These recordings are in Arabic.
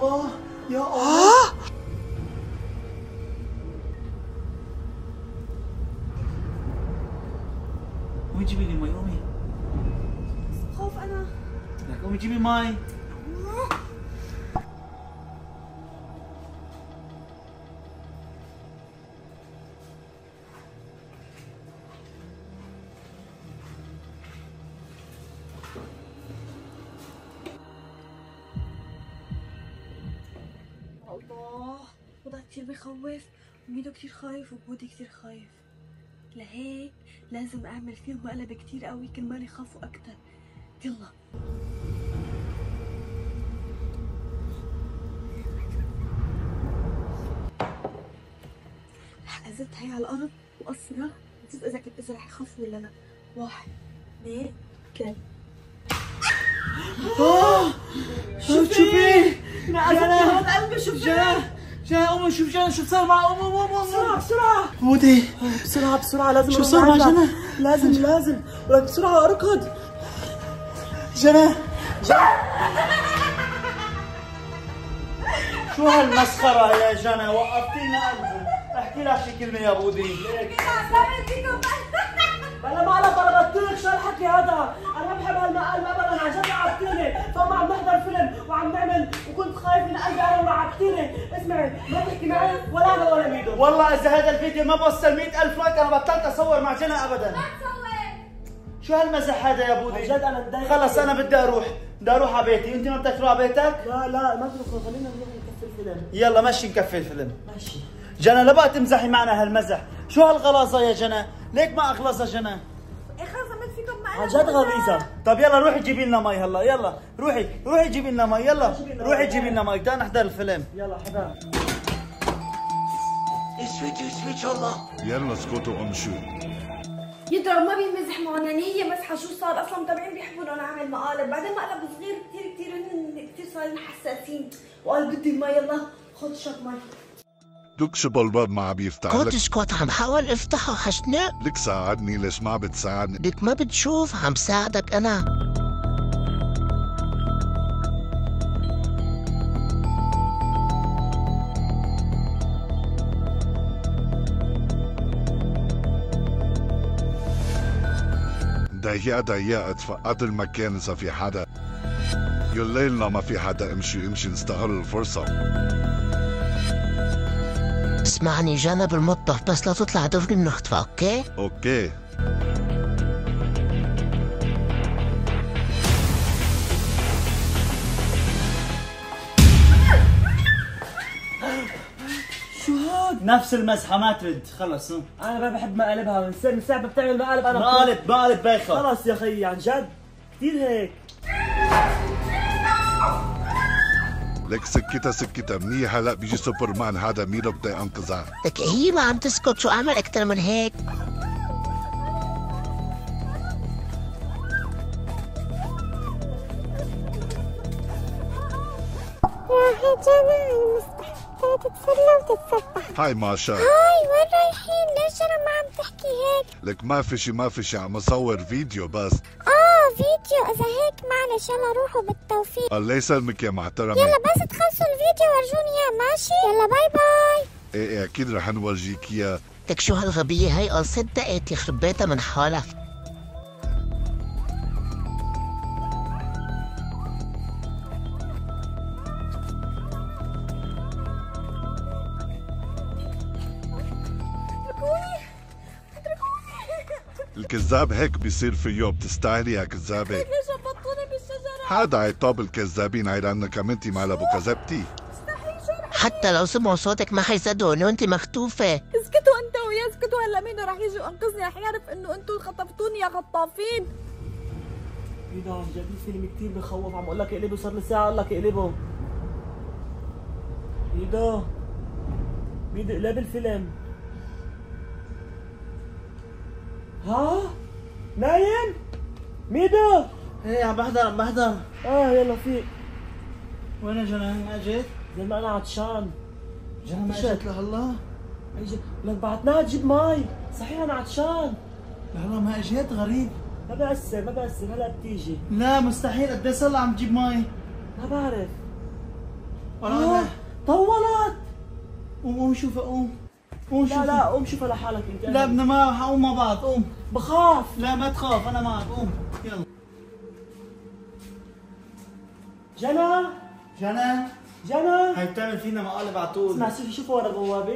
الله يا الله. قومي جيبي لي مي، قومي. خاف انا. لك قومي جيبي مي. الله وضع كتير بخوف، وميدو كتير خايف وبودي كتير خايف. لهيك لازم اعمل فيهم مقلب كتير قوي كرمال يخافوا اكتر. يلا رح ازت هي على الارض واسرع نشوف اذا رح يخافوا ولا لا. 1 2 3. شوفي انا قلبي شوف جنى قومي شوف جنى شو صار معها. قومي بسرعة بسرعة بودي بسرعة لازم شو صار مع جنى؟ لازم ولك بسرعة اركض. جنى شو هالمسخرة يا جنى؟ وقفتينا قلبي. احكي لها شي كلمة يا بودي. بلا مقلب انا بطلك شو هالحكي هذا؟ انا ما بحب هالمقلب ابدا، عن جد عبتيني، فما عم نحضر فيلم وعم نعمل وكنت خايف من قلبي انا وعبتيني. اسمعي ما تحكي معي ولا انا ولا ميدو. والله اذا هذا الفيديو ما بوصل 100,000 لايك انا بطلت اصور مع جنى ابدا. ما تصور. شو هالمزح هذا يا بودي؟ عن جد انا متضايق. خلص انا بدي اروح على بيتي، انت ما بدك تروح على بيتك؟ لا ما تدخل، خلينا نروح نكفي الفيلم. يلا مشي نكفي الفيلم. ماشي. جنى لا بقى تمزحي معنا هالمزح، شو هالغلاظة يا جنى؟ ليك ما اغلظها جنى؟ ايه خلص عملت فيكم مقلب. عن جد غليظة. طب يلا روحي جيبي لنا مي هلا، يلا روحي جيبي لنا مي، يلا روحي جيبي لنا مي، تعال نحضر الفيلم. يلا حباب. اسويتي والله. يلا اسكتوا امشوا. يضرب ما بيمزح معنا، هي مزحه شو صار اصلا؟ متابعين بيحبوا انه نعمل مقالب، بعدين مقلب صغير كثير هن كثير صارين حساسين، وقال بدي المي. يلا خذ شط مي. تكشف الباب ما عم يفتح لك. اسكت عم حاول افتحه حشنق. لك ساعدني، ليش ما بتساعدني؟ لك ما بتشوف عم ساعدك انا. ضيقة تفقد المكان اذا في حدا. يليلنا ما في حدا، امشي نستغل الفرصة. اسمعني جانا بالمطبخ بس لا تطلع دغري بنختفى، اوكي؟ اوكي. شو هاد؟ نفس المزحة ما ترد، خلص. انا ما بحب مقالبها، من ساعة ما بتعمل مقالب انا مقالب بايخة. خلص يا خيي عن جد كثير هيك. لك سكتها منيح، هلا بيجي سوبرمان هذا ميدو بده ينقذها. لك هي ما عم تسكت، شو اعمل اكثر من هيك؟ يا جماعة المستحيل تتسلى وتتسبح. هاي ماشا. هاي وين رايحين؟ ليش انا ما عم تحكي هيك؟ لك ما في شي عم اصور فيديو بس. فيديو، اذا هيك معلش يلا روحوا بالتوفيق. الله يسلمك يا محترمة. يلا بس تخلصوا الفيديو ورجوني اياه، ماشي؟ يلا باي باي. ايه اكيد رح نورجيك اياه. لك شو هالغبية هي؟ قال صدقت يخرب بيتها من حالها. الكذاب هيك بيصير فيه، بتستاهلي يا كذابة. ليش ربطوني بالشجرة؟ هذا عقاب الكذابين، هيدا انك كمنتي مالبو كذبتي. حتى لو سمعوا صوتك ما حيصدقوا انت مختوفة. اسكتوا انت ويا اسكتوا، هلا مين رح يجي ينقذني؟ رح يعرف انه انتوا خطفتوني يا خطافين. ميدو عن جد الفيلم كثير بخوف، عم اقول لك اقلبه، صار لي ساعة اقول لك اقلبه. ميدو اقلب الفيلم. ها؟ نايم؟ ميدو؟ ايه عم بحضر. يلا فيق. وين جنى؟ ما اجت؟ زي ما انا عطشان. جنى ما اجت لهلا؟ لك بعتناها تجيب مي، صحيح انا عطشان. لهلا ما اجت؟ غريب. ما بأثر هلا بتيجي. لا مستحيل، قد ايه صار لها عم تجيب مي؟ ما بعرف. طولت. قوم شوفها قوم لا لا قوم شوفها لحالك انت. لا بدنا ما حقوم مع بعض قوم. بخاف. لا ما تخاف انا معك قوم يلا. جنى جنى جنى هي بتعمل فينا مقالب على طول. اسمع شوفها ورا البوابة.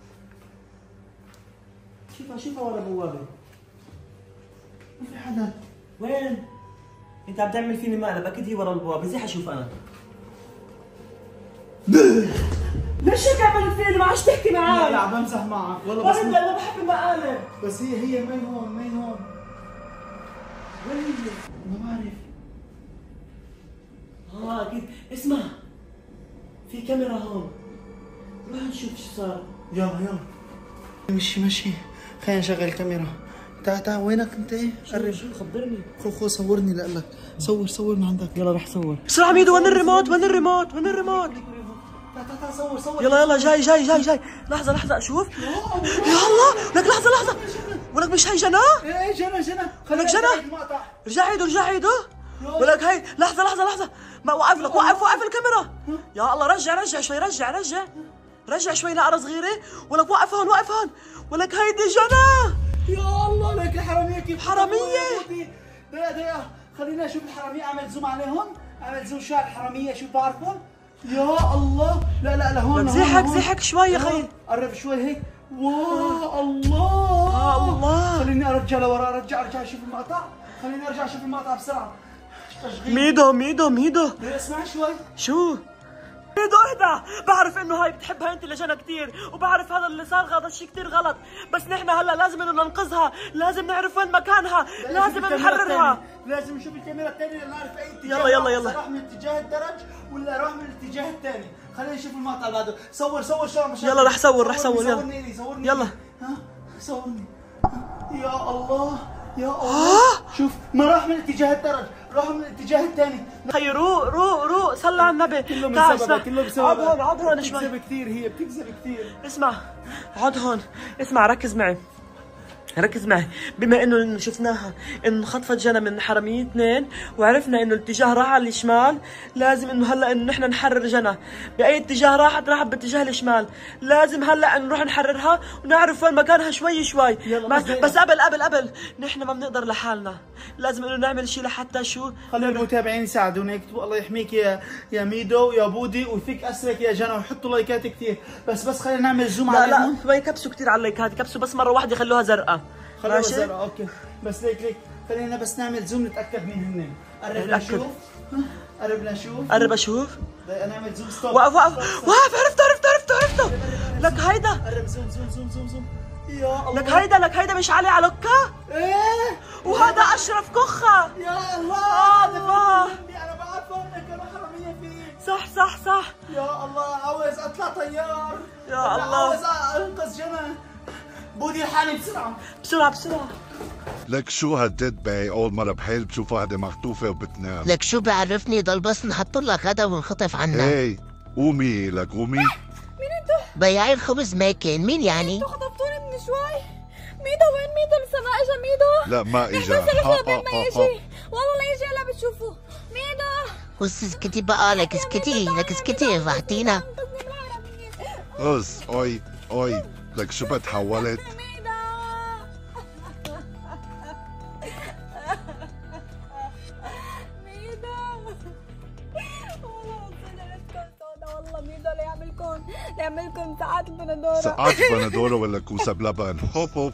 شوفها ورا البوابة. ما في حدا. وين؟ انت عم تعمل فيني مقلب، اكيد هي ورا البوابة، زي حشوف انا. ليش هيك عملت فيني؟ ما عادش تحكي معي. لا بمزح معك والله بس انا بحب المقالب. بس هي مين هون مين هون؟ وين هي؟ ما بعرف. اكيد. اسمع في كاميرا هون، روح نشوف شو صار. يلا مشي خلينا نشغل الكاميرا. تعال وينك انت؟ قرب. شو خبرني. خو صورني لك. صور من عندك. يلا رح صور بسرعة. ميدو وين الريموت؟ تعال صور. يلا جاي. لحظة اشوف. يا الله لك لحظة ولك مش هي جنى؟ ايه جنى ولك جنى رجع ايده ولك هي لحظة ما وقف الكاميرا. يا الله رجع شوي رجع شوي نقرة صغيرة. ولك وقف هون ولك هيدي جنى. يا الله لك الحرامية كيف حرامية. دقيقة خلينا نشوف الحرامية. اعمل زوم عليهم. اعمل زوم شو الحرامية شو بعرفهم. يا الله لا لهون. زحك شوي يا خي. قرب شوي هيك. واو الله. خليني ارجع لورا. ارجع اشوف المقطع. خليني ارجع اشوف المقطع بسرعة. ميدو اسمع شوي. شو؟ ميدو اهدى. بعرف انه هاي بتحبها انت لجنى كثير، وبعرف هذا اللي صار هذا الشيء كثير غلط، بس نحن هلا لازم انه ننقذها، لازم نعرف وين مكانها، لازم نحررها. لازم نشوف الكاميرا الثانية لنعرف اي اتجاه. يلا راح من اتجاه الدرج ولا راح من الاتجاه الثاني. خلينا نشوف المقطع بعده. صور شو يلا رح صور صورني يلا صورني. يا الله شوف ما راح من اتجاه الدرج، راح من الاتجاه الثاني. خي روق صلى على النبي. كله بسبب عد هون شوي. بتكذب كثير هي بتكذب كثير. اسمع عد هون. اسمع ركز معي. بما انه شفناها انه انخطفت جنى من حرامية 2 وعرفنا انه الاتجاه راح على الشمال، لازم انه هلا انه نحن نحرر جنى. باي اتجاه راحت باتجاه الشمال. لازم هلا نروح نحررها ونعرف وين مكانها شوي. بس قبل نحن ما بنقدر لحالنا، لازم انه نعمل شيء لحتى شو. خلي المتابعين يساعدونا يكتبوا الله يحميك يا ميدو يا بودي ويفك اسرك يا جنى ويحطوا لايكات كثير. بس خلينا نعمل زوم عليهم. لا ما يكبسوا كثير على اللايكات، يكبسوا بس مره واحده يخلوها زرقاء. خلوها زرقاء اوكي. بس ليك خلينا بس نعمل زوم نتاكد مين هن. قرب اشوف. نعمل زوم. ستوب. وقف عرفته. لك هيدا. قرب زوم. يا الله. لك هيدا مش علي علوكا؟ ايه. وهذا اشرف كخة. يا الله. الله. انا بعرف انك كانوا حرامية فيك. صح. يا الله عاوز اطلع طيار. يا الله. عاوز انقذ جنى. بودي الحالي بسرعة. لك شو هالديد باي اول مرة بحيل بشوفها هذه مخطوفة وبتنام. لك شو بعرفني ضل بس نحط لك غدا ونخطف عنا. ايه قومي. مين انتو؟ بياع الخبز ماكن. مين يعني؟ انتو خطفتوني من شوي. ميدو وين ميدو؟ لسه ما اجا ميدو؟ لا ما اجا. ما يجي والله لا يجي الا بتشوفوه. ميدو بس اسكتي بقى. لك اسكتي فاحتينا. غص اوي لك شو بتحولت. ميدو ليعملكم ساعات البندورة ولا كوسة بلبن. هوب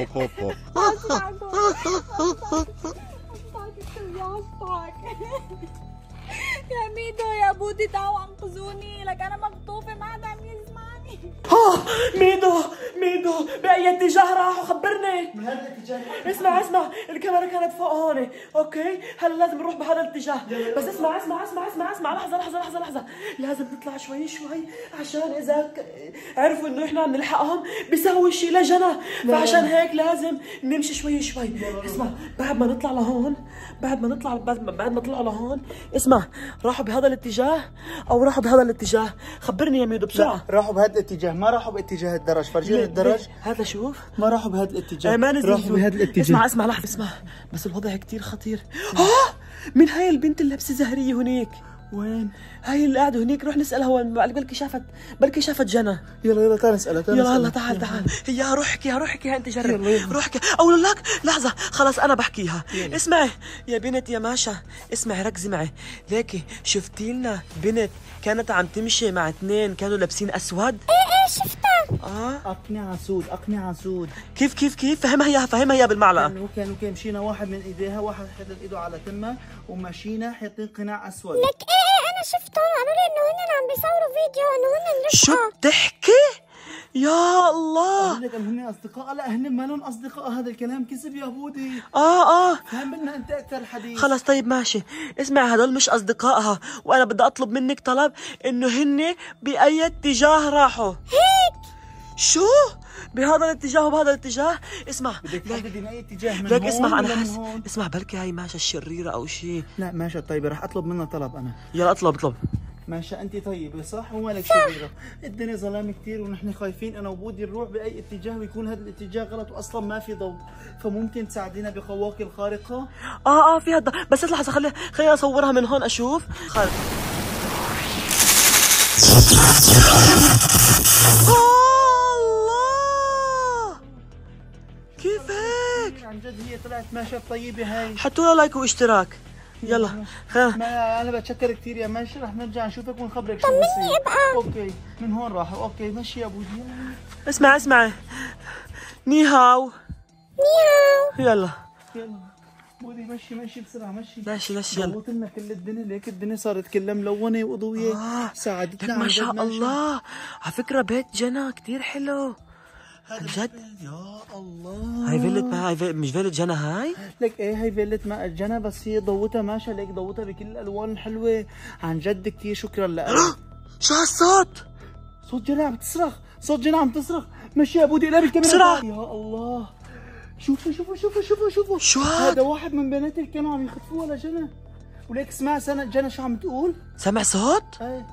يا ميدو يا بودي تعالوا انقذوني. لك انا مخطوفه ما حدا عم يسمعني. ميدو باي اتجاه راحوا؟ خبرني. من هذا الاتجاه. اسمع الكاميرا كانت فوق هون. اوكي هلا لازم نروح بهذا الاتجاه. بس اسمع لحظة. لازم نطلع شوي عشان اذا عرفوا انه احنا عم نلحقهم بيسووا شيء لجنى، فعشان هيك لازم نمشي شوي. اسمع بعد ما نطلع لهون، بعد ما طلعوا لهون، اسمع راحوا بهذا الاتجاه او راحوا بهذا الاتجاه؟ خبرني يا ميدو بسرعة. راحوا بهذا الاتجاه، ما راحوا باتجاه الدرج. فرجيني الدرج. هذا شوف ما راحوا بهذا الاتجاه. ما نزلوا. راحوا بهذا الاتجاه. اسمع لحظة. بس الوضع كثير خطير. مين هاي البنت اللي لابسة زهرية هناك؟ وين؟ هاي اللي قاعده هنيك، روح نسالها وين، بلكي شافت جنى. يلا تعال نسألها. يلا هلا تعال هي روح احكيها انت جرب. روح احكي او لك لحظه خلص انا بحكيها. اسمعي يا بنت يا ماشا، اسمعي ركزي معي. ليكي شفتي لنا بنت كانت عم تمشي مع اثنين كانوا لابسين اسود؟ ايه شفتها. اقنعها سود. كيف فهمها اياها بالمعلقه. كانوا مشينا واحد من ايديها، واحد حاطط ايده على تمها، ومشينا حاطين قناع اسود. لك ايه انا شفتهم، قالوا لي انه هن عم بيصوروا فيديو انه هن رفقه. شو بتحكي؟ يا الله. قال لك هن اصدقاء. لا هن ما لهم اصدقاء، هذا الكلام كذب يا بودي. فهم لنا انت اكثر الحديث. خلص طيب ماشي. اسمع هدول مش اصدقائها، وانا بدي اطلب منك طلب انه هن باي اتجاه راحوا. هيك شو؟ بهذا الاتجاه وبهذا الاتجاه. اسمع بدك تحددي اي اتجاه من لك هون اسمع ولا انا من حس هون؟ اسمع بلكي هاي ماشا الشريره او شيء. لا ماشا طيبه، رح اطلب منها طلب انا. يلا اطلب. ماشا انت طيبه صح ومالك شريره. الدنيا ظلام كثير ونحن خايفين انا وبودي نروح باي اتجاه ويكون هذا الاتجاه غلط واصلا ما في ضوء، فممكن تساعدينا بقواك الخارقه؟ في هذا بس لحظه خليني اصورها من هون اشوف. الله كيف هيك؟ عن جد هي طلعت ماشا طيبه هاي. حطوا لها لايك واشتراك. يلا ما انا بتشكر كثير يا ماشي، رح نرجع نشوفك ونخبرك شو بصير. اوكي من هون راحوا. اوكي مشي يا بودي. اسمع نيهاو يلا بودي مشي بسرعه مشي. ماشي يلا. ضوت لنا كل الدنيا، ليك الدنيا صارت كلها ملونه وضويه. ساعدتنا عن ما جد. شاء الله. على فكره بيت جنى كثير حلو عن جد. يا الله هاي فيلت هاي مش فيلت جنى هاي؟ لك ايه هاي فيلت ماء الجنى، بس هي ضوتها ماشي. ليك ضوتها بكل الالوان الحلوه عن جد. كثير شكرا لك. شو هالصوت؟ صوت جنى عم تصرخ. صوت جنى عم تصرخ. مشي يا بودي قلب الكاميرا بسرعة. يا الله. شوفوا شو هذا واحد من بنات اللي كانوا عم يخطفوها لجنى. وليك اسمع جنى شو عم تقول؟ سمع صوت؟ ايه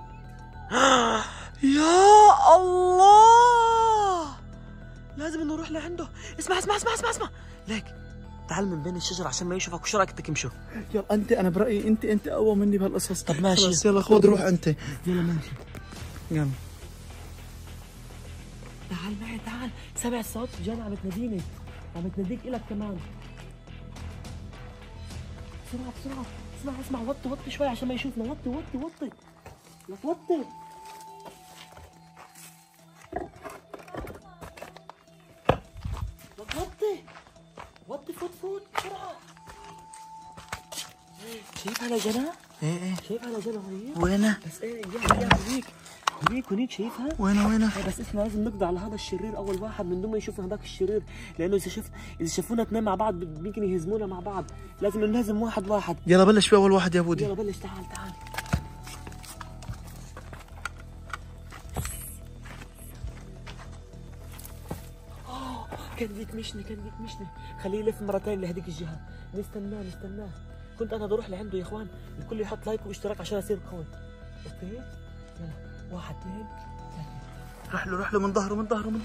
يا الله لازم نروح لعنده. اسمع ليك تعال من بين الشجر عشان ما يشوفك. وشو رايك تمشوا؟ يلا انا برايي انت اقوى مني بهالقصص. طب ماشي. خلص يلا خذ روح انت. يلا ماشي يلا. تعال معي تعال. سمع الصوت؟ جنى عم تناديني، عم تناديك إلك كمان. بسرعة اسمع وطي شوي عشان ما يشوفنا. وطي لك وطي فوت بسرعة. شايفها لجنى؟ ايه شايفها لجنى هونيك؟ وينها؟ بس ايه يا هونيك شايفها؟ وينها؟ بس احنا لازم نقضي على هذا الشرير اول واحد من دون ما يشوفنا هذاك الشرير، لانه اذا شافونا اثنين مع بعض ممكن يهزمونا مع بعض. لازم نهزم واحد. يلا بلش باول واحد يا بودي. يلا بلش. تعال كان بيكمشني خليه يلف مرة ثانية لهديك الجهة. نستناه. كنت انا بروح لعنده يا اخوان. الكل يحط لايك واشتراك عشان اصير قوي. اوكي يلا 1 2 3. روح له من ظهره.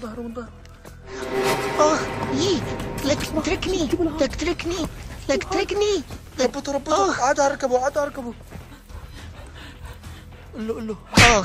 لك تركني. ربطه. عاد اركبه. قل له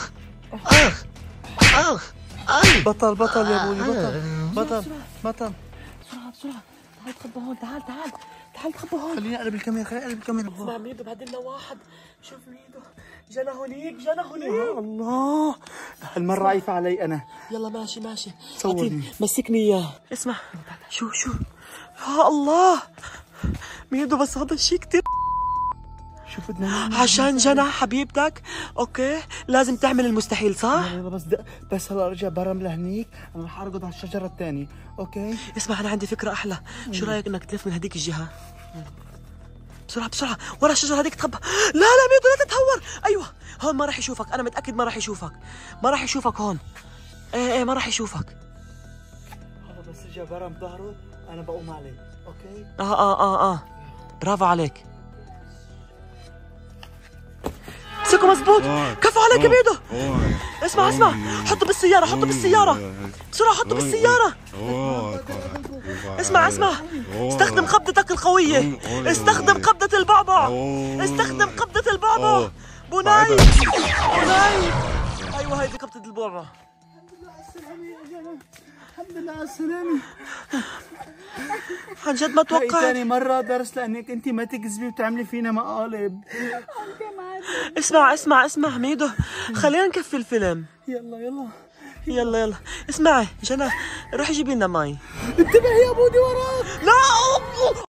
بطل يا ابوي. بطل. بسرعة تعال تخبى هون. تعال تخبى هون. خليني اقلب الكاميرا. اسمع ميدو بعدين لنا واحد. شوف ميدو جنى هونيك. يا الله هالمرة عايفة علي انا. يلا ماشي صورني. مسكني اياه. اسمع شو يا الله ميدو بس هذا الشيء كثير. شوف بدنا نعمل عشان جنى حبيبتك. اوكي لازم تعمل المستحيل صح؟ يلا بس هلا رجع برم لهنيك. انا رح ارقد على الشجرة الثانية. اوكي اسمع انا عندي فكرة احلى. شو رايك انك تلف من هديك الجهة؟ بسرعة ورا الشجرة هذيك تخبى. لا ميدو لا تتهور. ايوه هون ما راح يشوفك. انا متأكد ما راح يشوفك هون. ايه ما راح يشوفك. هذا بس رجع برم ظهره انا بقوم عليه. اوكي برافو عليك. امسكه مزبوط. كفو عليك يا ميدو. اسمع حطه بالسيارة. بسرعة حطه بالسيارة. اسمع استخدم قبضتك القوية. استخدم قبضة البعبع. بناي بناي. ايوه هيدي كبتة البرة. الحمد لله على السلامة. عن جد ما توقعت. ثاني مرة درس لأنك أنت ما تكذبي وتعملي فينا مقالب. اسمع ميدو، خلينا نكفي الفيلم. يلا اسمعي جنى، روحي جيبي لنا مي. انتبهي يا بودي وراك. لا